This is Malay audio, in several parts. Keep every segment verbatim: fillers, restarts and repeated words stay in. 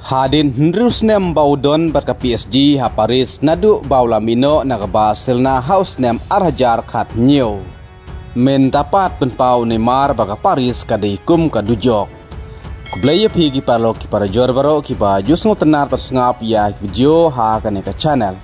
Hadin hendrus nem baudon berka P S G ha Paris nadu baulamino nagabasil na house nem arhajar khat new. Men dapat penpau Neymar baka Paris kadaikum kadujok. Kublaya pigi parlo ki para jor baro ki ba jusngo tenar persngap ya video ha kaneka channel.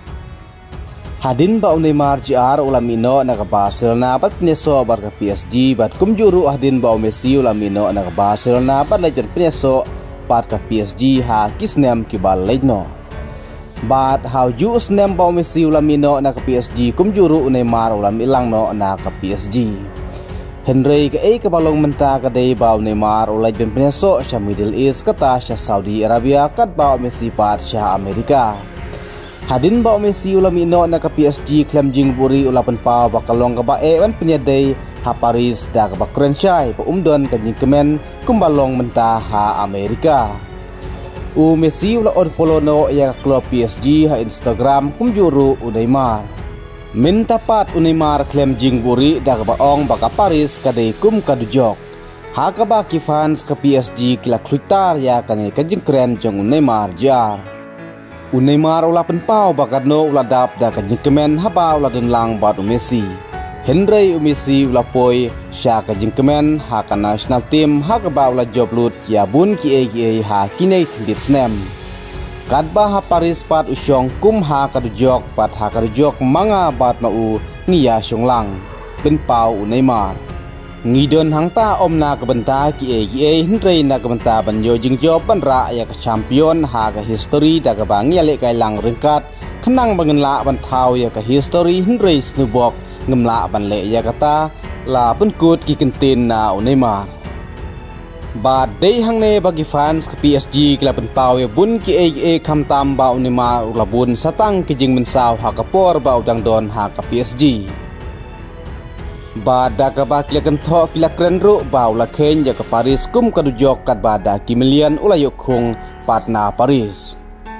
Hadin bau Neymar J R ulamino nagabasil na bat pneso berka P S G bat kumjuru hadin bau Messi ulamino nagabasil na bat lejon pneso pat ka P S G ha kisnem ki balajno. Bat how you snem bau Messi ulamino na ka P S G kumjuru Neymar ulam ilang no na ka P S G. Henry ka ay kabalong menta ka day bau Neymar ulay ben pneso sa Middle East kata sa Saudi Arabia kat bau Messi pat sa Amerika. Hadin bau Messi ulamino na ka P S G klem jing buri ulapan pa bakalong ka ba e wan penyaday ha Paris da ka bakrensyay pa umdon kanjing kemen kumbalong menta ha Amerika. U Messi ula on follow no ya klub P S G ha Instagram kumjuru u Neymar. Minta pat u Neymar klem jing buri da ka baong baka Paris kadai kum kadujok. Ha ka ba ki fans ka P S G kila klutar ya kanai kanjing keren jong u Neymar jar. U Neymar ula penpau bakat no ula dap da kanjing kemen ha ba ula denlang bat u Messi. Henry Messi ula poi sya ka jingkemen ha ka national team ha ka ba ula joblut ya bun ki e ki e ha kinai dit snem. Kadba ha Paris pat usyong kum ha ka dujok pat ha ka dujok manga bat ma u ngiya syong lang ben pau u Neymar. Ngidon hangta om na ka benta ki e ki e Henry na ka benta banyo jingjob ban ra ya ka champion ha ka history da ka ba ngiale kai lang ringkat kenang bangenla ban thau ya ka history Henry snubok ngemla ban le ya kata la penkut ki kentin na Neymar. Ba day hang ne bagi fans ke P S G kila penpau ya bun ki e e kam tam ba Neymar ula bun satang ki jing mensaw ha kapor ba udang don ha ka P S G. Ba da ka ba kila kentho kila krenru ba ula ken ya ka Paris kum kadujok kat ba da ki million ula yokhung patna Paris.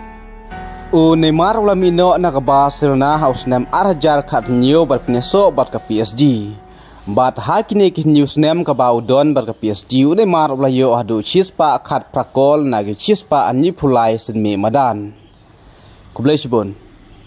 U Neymar ulamino na ka Barcelona house nem arhajar khat new bat pneso bat ka P S G. Bat ha kini ki news nem ka ba udon bat ka P S G u Neymar ulayo adu chispa khat prakol na ki chispa anyi phulai sinmi madan. Kublai shibun.